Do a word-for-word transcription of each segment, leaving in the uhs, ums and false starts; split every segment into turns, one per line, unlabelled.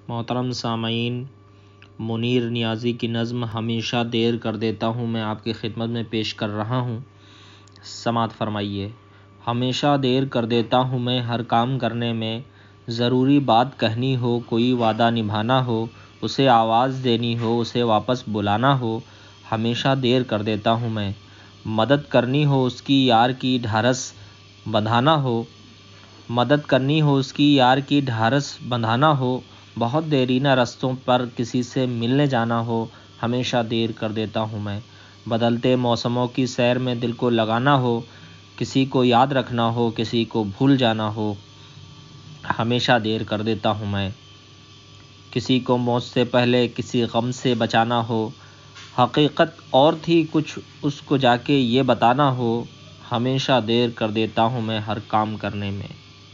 محترم سامعین، منیر نیازی کی نظم ہمیشہ دیر کر دیتا ہوں میں آپ کی خدمت میں پیش کر رہا ہوں۔ سماعت فرمائیے۔ ہمیشہ دیر کر دیتا ہوں میں ہر کام کرنے میں، ضروری بات کہنی ہو، کوئی وعدہ نبھانا ہو، اسے آواز دینی ہو، اسے واپس بلانا ہو، ہمیشہ دیر کر دیتا ہوں میں۔ مدد کرنی ہو اس کی یار کی ڈھارس بندھانا ہو، مدد کرنی ہو اس کی یار کی ڈھارس بندھانا ہو، بہت دیرینہ رستوں پر کسی سے ملنے جانا ہو، ہمیشہ دیر کر دیتا ہوں میں۔ بدلتے موسموں کی سیر میں دل کو لگانا ہو، کسی کو یاد رکھنا ہو، کسی کو بھول جانا ہو، ہمیشہ دیر کر دیتا ہوں میں۔ کسی کو موت سے پہلے کسی غم سے بچانا ہو، حقیقت اور تھی کچھ اس کو جا کے یہ بتانا ہو، ہمیشہ دیر کر دیتا ہوں میں ہر کام کرنے میں۔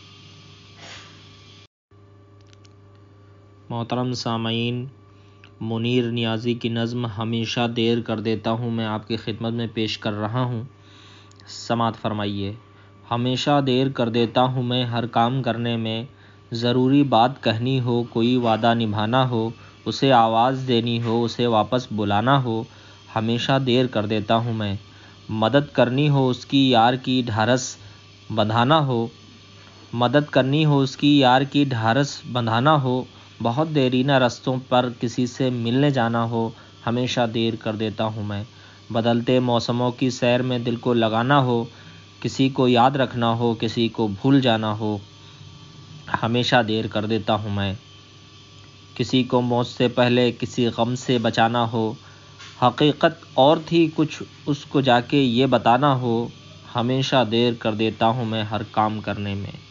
محترم سامعین، منیر نیازی کی نظم ہمیشہ دیر کر دیتا ہوں میں آپ کی خدمت میں پیش کر رہا ہوں۔ سماعت فرمائیے۔ ہمیشہ دیر کر دیتا ہوں میں ہر کام کرنے میں، ضروری بات کہنی ہو، کوئی وعدہ نبھانا ہو، اسے آواز دینی ہو، اسے واپس بلانا ہو، ہمیشہ دیر کر دیتا ہوں میں۔ مدد کرنی ہو اس کی یار کی ڈھارس بندھانا ہو، مدد کرنی ہو اس کی یار کی ڈھارس بندھانا ہو، بہت دیرینہ رستوں پر کسی سے ملنے جانا ہو، ہمیشہ دیر کر دیتا ہوں میں۔ بدلتے موسموں کی سیر میں دل کو لگانا ہو، کسی کو یاد رکھنا ہو، کسی کو بھول جانا ہو، ہمیشہ دیر کر دیتا ہوں میں۔ کسی کو موت سے پہلے کسی غم سے بچانا ہو، حقیقت اور تھی کچھ اس کو جا کے یہ بتانا ہو، ہمیشہ دیر کر دیتا ہوں میں ہر کام کرنے میں۔